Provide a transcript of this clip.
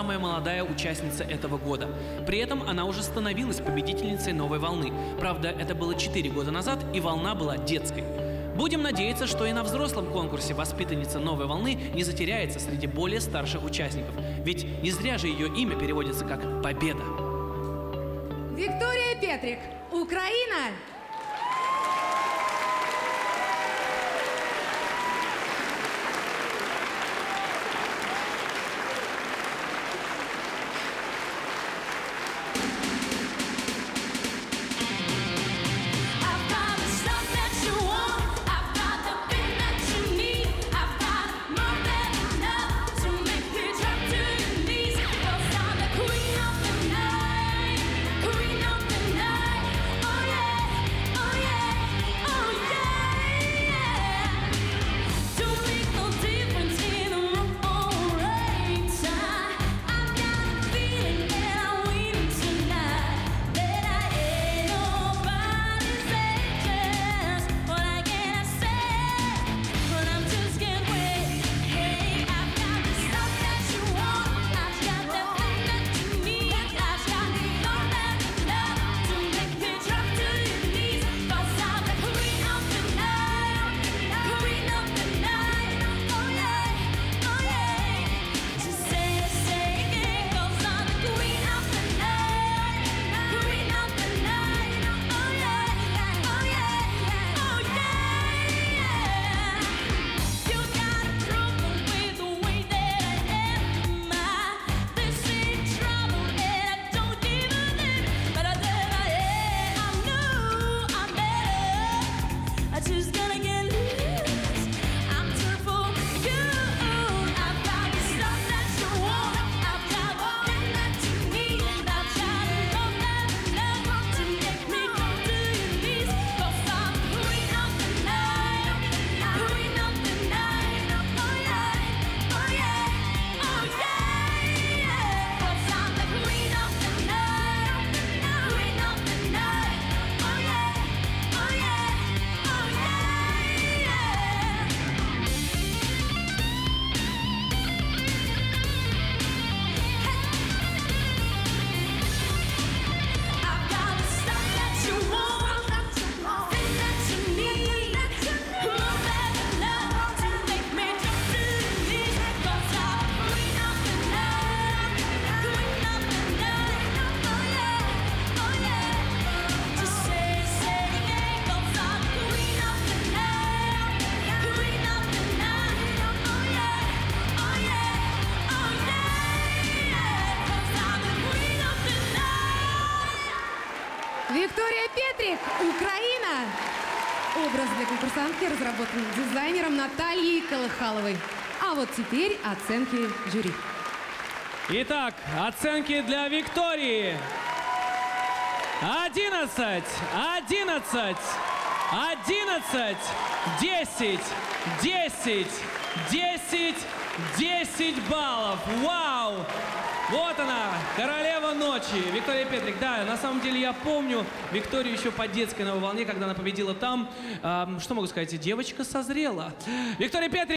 самая молодая участница этого года. При этом она уже становилась победительницей новой волны. Правда, это было 4 года назад, и волна была детской. Будем надеяться, что и на взрослом конкурсе воспитанница новой волны не затеряется среди более старших участников. Ведь не зря же ее имя переводится как «Победа». Виктория Петрик, Украина! Виктория Петрик, Украина! Образ для конкурсантки разработан дизайнером Натальей Колыхаловой. А вот теперь оценки жюри. Итак, оценки для Виктории. 11, 11, 11, 10, 10, 10, 10 баллов. Вау! Вот она, королева ночи, Виктория Петрик. Да, на самом деле я помню Викторию еще по детской новой волне, когда она победила там. Что могу сказать, девочка созрела. Виктория Петрик.